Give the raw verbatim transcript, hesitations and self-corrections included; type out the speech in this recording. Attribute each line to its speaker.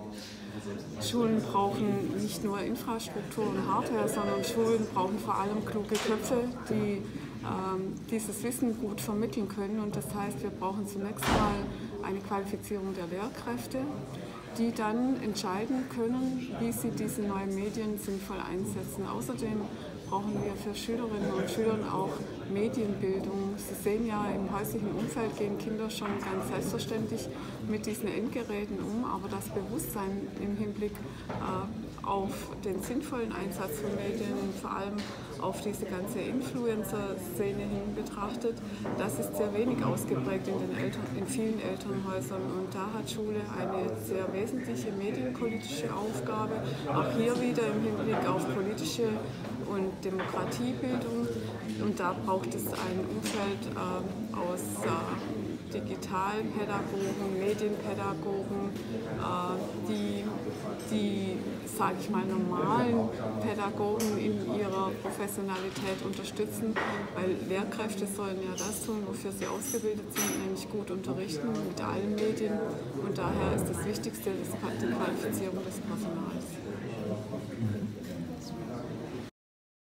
Speaker 1: Schulen brauchen nicht nur Infrastruktur und Hardware, sondern Schulen brauchen vor allem kluge Köpfe, die ähm, dieses Wissen gut vermitteln können. Und das heißt, wir brauchen zunächst mal eine Qualifizierung der Lehrkräfte, die dann entscheiden können, wie sie diese neuen Medien sinnvoll einsetzen. Außerdem brauchen wir für Schülerinnen und Schüler auch Medienbildung. Sie sehen ja, im häuslichen Umfeld gehen Kinder schon ganz selbstverständlich mit diesen Endgeräten um, aber das Bewusstsein im Hinblick äh, auf den sinnvollen Einsatz von Medien, vor allem auf diese ganze Influencer-Szene hin betrachtet, das ist sehr wenig ausgeprägt in, den Eltern, in vielen Elternhäusern. Und da hat Schule eine sehr wesentliche medienpolitische Aufgabe, auch hier wieder im Hinblick auf politische und Demokratiebildung. Und da braucht es ein Umfeld äh, aus äh, Digitalpädagogen, Medienpädagogen, äh, die die, sage ich mal, normalen Pädagogen in ihrer Professionalität unterstützen, weil Lehrkräfte sollen ja das tun, wofür sie ausgebildet sind, nämlich gut unterrichten mit allen Medien. Und daher ist das Wichtigste die Qualifizierung des Personals.